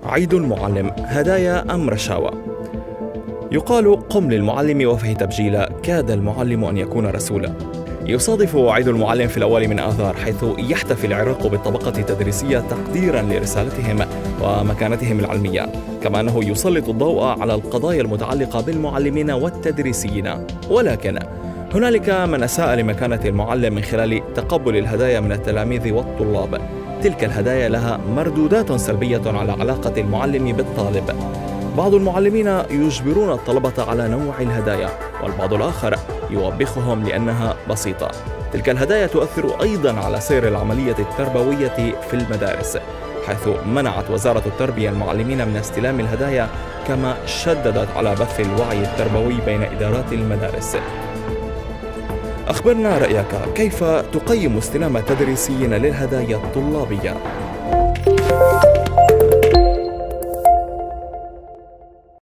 عيد المعلم، هدايا أم رشاوى؟ يقال: قم للمعلم وفه تبجيلا، كاد المعلم أن يكون رسولا. يصادف عيد المعلم في الأول من آذار، حيث يحتفي العراق بالطبقة التدريسية تقديرا لرسالتهم ومكانتهم العلمية، كما أنه يسلط الضوء على القضايا المتعلقة بالمعلمين والتدريسيين. ولكن هنالك من أساء لمكانة المعلم من خلال تقبل الهدايا من التلاميذ والطلاب. تلك الهدايا لها مردودات سلبية على علاقة المعلم بالطالب. بعض المعلمين يجبرون الطلبة على نوع الهدايا، والبعض الآخر يوبخهم لأنها بسيطة. تلك الهدايا تؤثر أيضاً على سير العملية التربوية في المدارس، حيث منعت وزارة التربية المعلمين من استلام الهدايا، كما شددت على بث الوعي التربوي بين إدارات المدارس. أخبرنا رأيك، كيف تقيم استلام التدريسيين للهدايا الطلابية؟